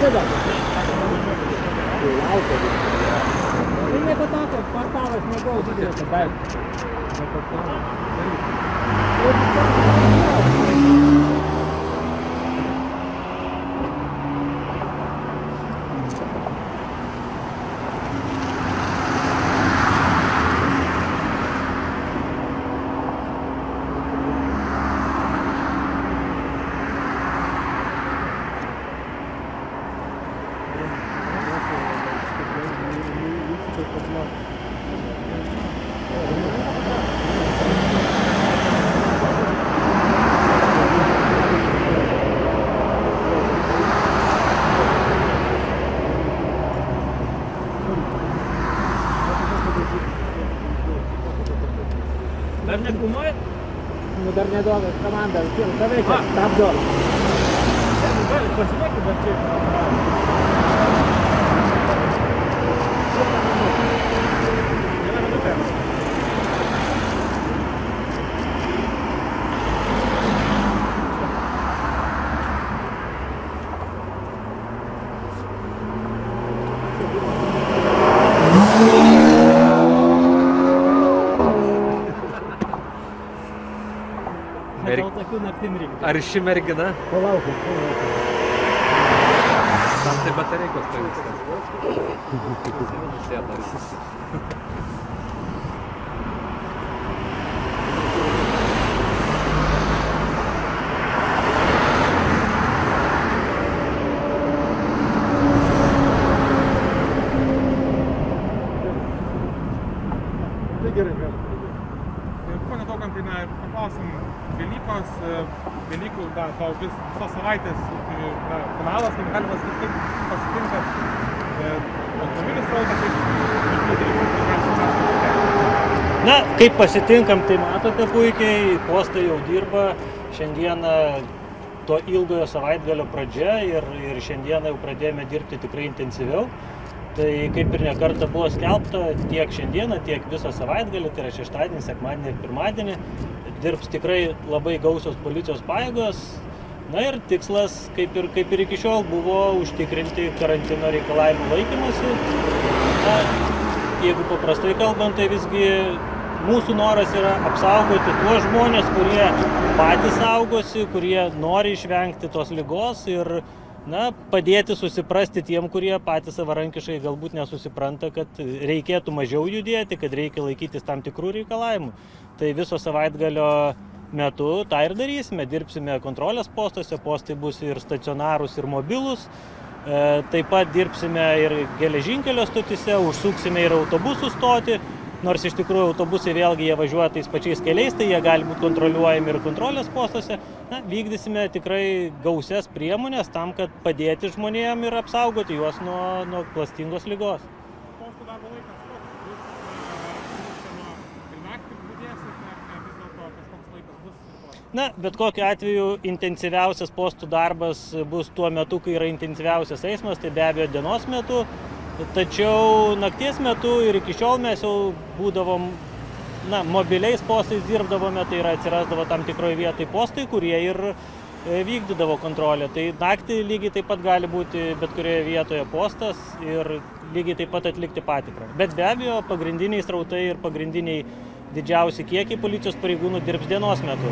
juda. Tai nieko tokio, portalas nebuvo didelis. Dar negumojat? Nu dar neduoda komanda, visiems veikia, stabdo. Galit pasimėkit, bet čia. Vieną minutę. Ar ši mergina? Palaukit. Tam tai batareikos pavyksta. Sėdas. Tai gerai, pone Daukantai, paklausim Velykų, visos savaitės finalas, kaip galima sakyti, kaip pasitinkat automobilis srautas, Na, kaip pasitinkam, tai matote puikiai, postai jau dirba, šiandieną to ilgojo savaitgalio pradžia ir šiandieną jau pradėjome dirbti tikrai intensyviau. Tai kaip ir nekartą buvo skelbta, tiek šiandieną, tiek visą savaitgalį, tai yra šeštadienį, sekmadienį ir pirmadienį, dirbs tikrai labai gausios policijos pajėgos. Na ir tikslas, kaip ir iki šiol, buvo užtikrinti karantino reikalavimų laikymąsi. Na, jeigu paprastai kalbant, tai visgi mūsų noras yra apsaugoti tuos žmonės, kurie patys saugosi, kurie nori išvengti tos ligos ir padėti susiprasti tiem, kurie patys savarankiškai galbūt nesusipranta, kad reikėtų mažiau judėti, kad reikia laikytis tam tikrų reikalavimų. Tai viso savaitgalio metu tą ir darysime. Dirbsime kontrolės postuose, postai bus ir stacionarūs, ir mobilūs. Taip pat dirbsime ir geležinkelio stotyse, užsuksime ir autobusų stotį. Nors iš tikrųjų autobusai vėlgi jie važiuoja tais pačiais keliais, tai jie gali būti kontroliuojami ir kontrolės postuose. Na, vykdysime tikrai gausias priemonės tam, kad padėti žmonėm ir apsaugoti juos nuo klastingos ligos. Postų darbo laikas koks bus? Ir naktį budėsit, ar vis dėlto kažkoks laikas bus? Na, bet kokiu atveju intensyviausias postų darbas bus tuo metu, kai yra intensyviausias eismas, tai be abejo dienos metu. Tačiau nakties metu ir iki šiol mes jau būdavom, mobiliais postais dirbdavome, tai yra atsirasdavo tam tikroje vietoje postai, kurie ir vykdydavo kontrolę. Tai naktį lygiai taip pat gali būti bet kurioje vietoje postas ir lygiai taip pat atlikti patikrą. Bet be abejo, pagrindiniai srautai ir pagrindiniai didžiausi kiekiai policijos pareigūnų dirbs dienos metu.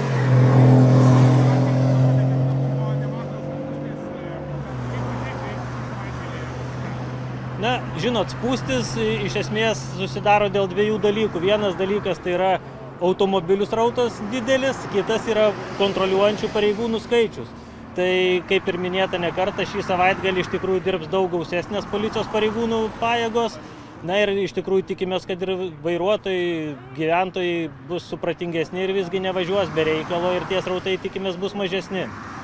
Na, žinot, spūstis iš esmės susidaro dėl dviejų dalykų. Vienas dalykas tai yra automobilių srautas didelis, kitas yra kontroliuojančių pareigūnų skaičius. Tai, kaip ir minėta ne kartą, šį savaitgalį iš tikrųjų dirbs daug gausesnės policijos pareigūnų pajėgos. Na ir iš tikrųjų tikimės, kad ir vairuotojai, gyventojai bus supratingesni ir visgi nevažiuos be reikalo ir tie srautai tikimės bus mažesni.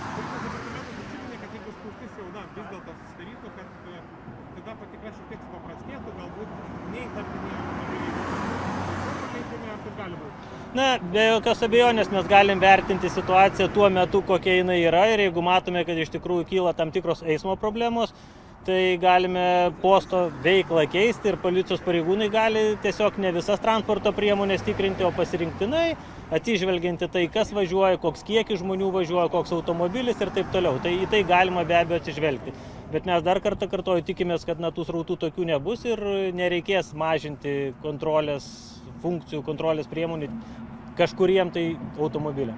Na, be jokios abejonės mes galim vertinti situaciją tuo metu, kokia jinai yra ir jeigu matome, kad iš tikrųjų kyla tam tikros eismo problemos, tai galime posto veiklą keisti ir policijos pareigūnai gali tiesiog ne visas transporto priemonės tikrinti, o pasirinktinai, atsižvelgianti tai, kas važiuoja, koks kiekis žmonių važiuoja, koks automobilis ir taip toliau. Tai į tai galima be abejo atsižvelgti. Bet mes dar kartą kartuoju, tikimės, kad tų srautų tokių nebus ir nereikės mažinti kontrolės funkcijų, kontrolės priemonių kažkuriem tai automobiliam.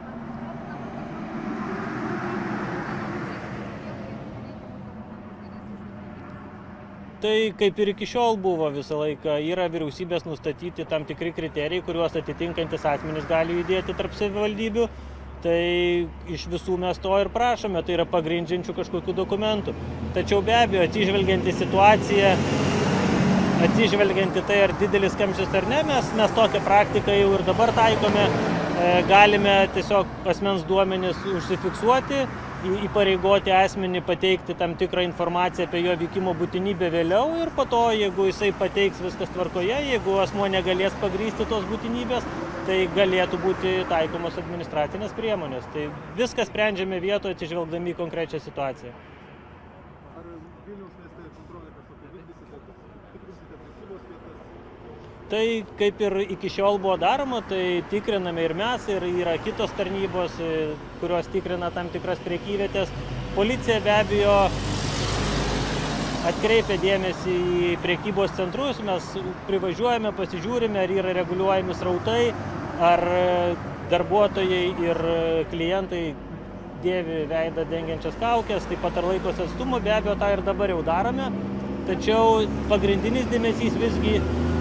Tai kaip ir iki šiol buvo visą laiką, yra vyriausybės nustatyti tam tikri kriterijai, kuriuos atitinkantis asmenys gali judėti tarp savivaldybių. Tai iš visų mes to ir prašome, tai yra pagrindžiančių kažkokių dokumentų. Tačiau be abejo, atsižvelgiant į situaciją, atsižvelgiant į tai, ar didelis kamštis ar ne, mes tokią praktiką jau ir dabar taikome, galime tiesiog asmens duomenis užsifiksuoti, įpareigoti asmenį pateikti tam tikrą informaciją apie jo vykimo būtinybę vėliau ir po to, jeigu jisai pateiks viskas tvarkoje, jeigu asmuo negalės pagrįsti tos būtinybės, tai galėtų būti taikomos administracinės priemonės. Tai viską sprendžiame vietoje, atsižvelgdami į konkrečią situaciją. Ar Vilniaus mieste kontrolę kažkokią vykdysite, tikrinsite prekybos vietas? Tai kaip ir iki šiol buvo daroma, tai tikriname ir mes, ir yra kitos tarnybos, kurios tikrina tam tikras prekyvietės. Policija be abejo atkreipia dėmesį į prekybos centrus, mes privažiuojame, pasižiūrime, ar yra reguliuojami srautai, ar darbuotojai ir klientai dėvi veidą dengiančias kaukes, taip pat ar laikosi atstumo, be abejo tą ir dabar jau darome. Tačiau pagrindinis dėmesys visgi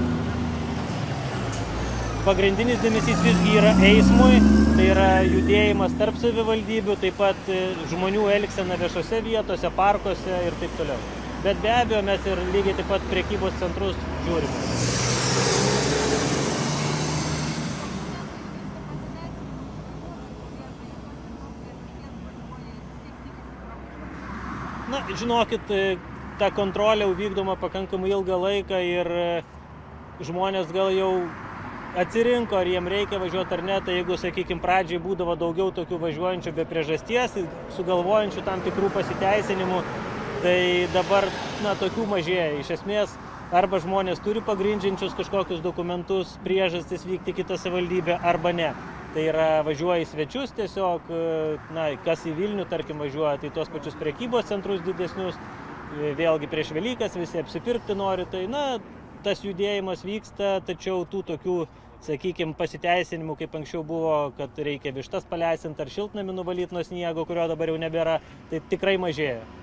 yra eismui, tai yra judėjimas tarp savivaldybių, taip pat žmonių elgsena viešose vietose, parkuose ir taip toliau. Bet be abejo mes ir lygiai taip pat prekybos centrus žiūrime. Na, žinokit, ta kontrolė vykdoma pakankamai ilgą laiką ir žmonės gal jau atsirinko, ar jiem reikia važiuoti ar ne, tai jeigu, sakykime, pradžiai būdavo daugiau tokių važiuojančių be priežasties, sugalvojančių tam tikrų pasiteisinimų, tai dabar, tokių mažėja. Iš esmės, arba žmonės turi pagrindžiančius kažkokius dokumentus, priežastis vykti į kitą savivaldybę, arba ne. Tai yra važiuoja į svečius tiesiog, kas į Vilnių, tarkim, važiuoja, tai tos pačius prekybos centrus didesnius, vėlgi prieš Velykas visi apsipirkti nori, tai, tas judėjimas vyksta, tačiau tų tokių, sakykime, pasiteisinimų, kaip anksčiau buvo, kad reikia vištas paleisinti ar šiltnamį nuvalyti nuo sniego, kurio dabar jau nebėra, tai tikrai mažėja.